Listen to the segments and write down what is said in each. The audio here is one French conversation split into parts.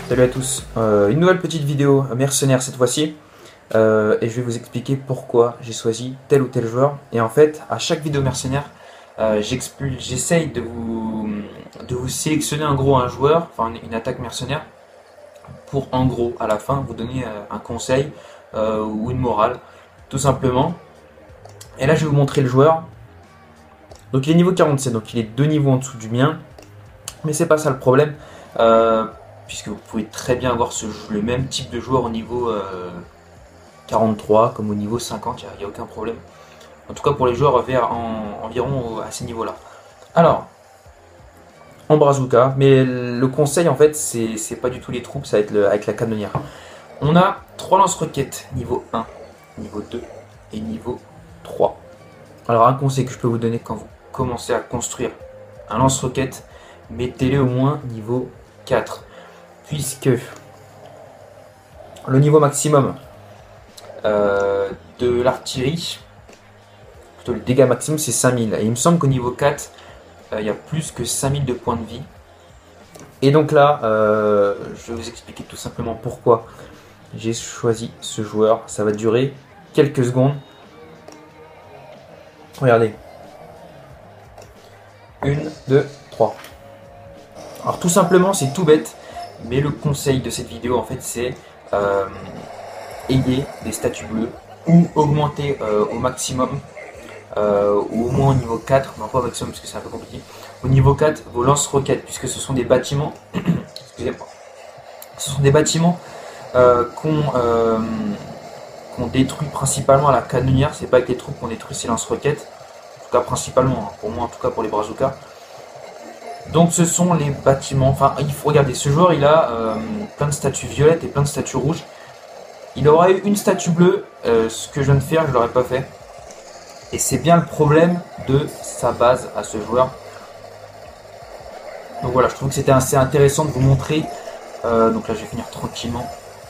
Salut à tous, une nouvelle petite vidéo mercenaire cette fois-ci et je vais vous expliquer pourquoi j'ai choisi tel ou tel joueur. Et en fait, à chaque vidéo mercenaire, j'essaye de vous sélectionner en gros un joueur, enfin une attaque mercenaire, pour en gros à la fin vous donner un conseil ou une morale, tout simplement. Et là je vais vous montrer le joueur. Donc il est niveau 47, donc il est 2 niveaux en dessous du mien, mais c'est pas ça le problème. Puisque vous pouvez très bien avoir le même type de joueur au niveau 43 comme au niveau 50, il n'y a aucun problème. En tout cas pour les joueurs environ à ces niveaux-là. Alors, en Brazuca, mais le conseil en fait c'est pas du tout les troupes, ça va être avec la canonnière. On a 3 lance-roquettes, niveau 1, niveau 2 et niveau 3. Alors un conseil que je peux vous donner quand vous commencez à construire un lance-roquette, mettez-le au moins niveau 4. Puisque le niveau maximum de l'artillerie, plutôt le dégât maximum, c'est 5000. Et il me semble qu'au niveau 4, il y a plus que 5000 de points de vie. Et donc là, je vais vous expliquer tout simplement pourquoi j'ai choisi ce joueur. Ça va durer quelques secondes. Regardez. 1, 2, 3. Alors tout simplement, c'est tout bête. Mais le conseil de cette vidéo en fait c'est ayez des statues bleues ou augmenter au maximum ou au moins au niveau 4, non pas au maximum parce que c'est un peu compliqué, au niveau 4 vos lance-roquettes, puisque ce sont des bâtiments excusez-moi, ce sont des bâtiments qu'on détruit principalement à la canonnière. C'est pas avec les troupes qu'on détruit ces lance-roquettes, en tout cas principalement, pour moi en tout cas pour les bazookas. Donc ce sont les bâtiments, enfin il faut regarder, ce joueur il a plein de statues violettes et plein de statues rouges. Il aurait eu une statue bleue, ce que je viens de faire je l'aurais pas fait. Et c'est bien le problème de sa base à ce joueur. Donc voilà, je trouve que c'était assez intéressant de vous montrer. Donc là je vais finir tranquillement,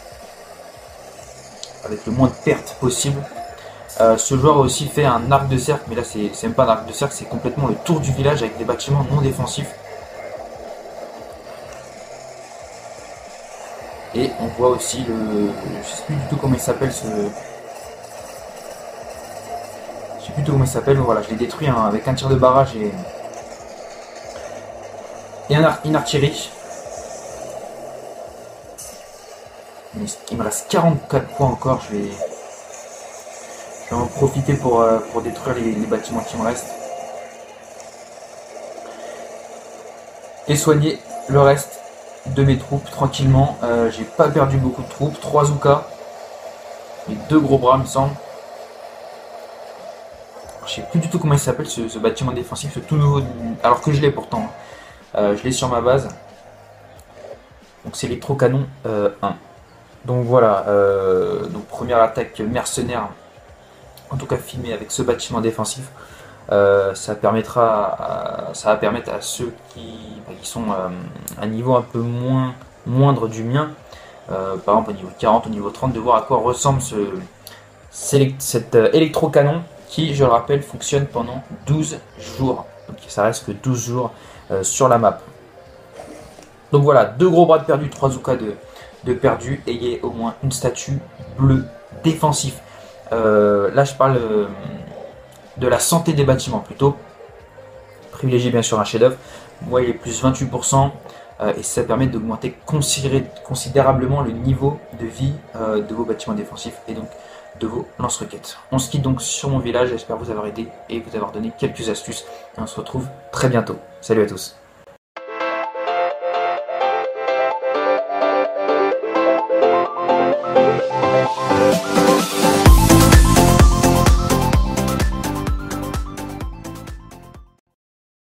avec le moins de pertes possible. Ce joueur a aussi fait un arc de cercle, mais là c'est même pas un arc de cercle, c'est complètement le tour du village avec des bâtiments non défensifs. Et on voit aussi je sais plus du tout comment il s'appelle ce... Je sais plus du tout comment il s'appelle, mais voilà, je l'ai détruit avec un tir de barrage et une artillerie. Il me reste 44 points encore, je vais en profiter pour détruire les bâtiments qui me restent. Et soigner le reste de mes troupes tranquillement. J'ai pas perdu beaucoup de troupes, 3 Zouka et 2 gros bras me semble. Je sais plus du tout comment il s'appelle ce bâtiment défensif, ce tout nouveau, alors que je l'ai pourtant. Je l'ai sur ma base. Donc c'est l'électrocanon 1. Donc voilà, donc première attaque mercenaire, en tout cas filmée avec ce bâtiment défensif. Ça va permettre à ceux qui sont à un niveau un peu moindre du mien, par exemple au niveau 40, au niveau 30, de voir à quoi ressemble cet électrocanon qui, je le rappelle, fonctionne pendant 12 jours. Donc ça reste que 12 jours sur la map. Donc voilà, 2 gros bras de perdu, 3 Zouka de perdu. Ayez au moins une statue bleue défensif. Là je parle de la santé des bâtiments plutôt. Privilégiez bien sûr un chef-d'œuvre. Moi il est plus 28% et ça permet d'augmenter considérablement le niveau de vie de vos bâtiments défensifs et donc de vos lance-roquettes. On se quitte donc sur mon village, j'espère vous avoir aidé et vous avoir donné quelques astuces. Et on se retrouve très bientôt. Salut à tous.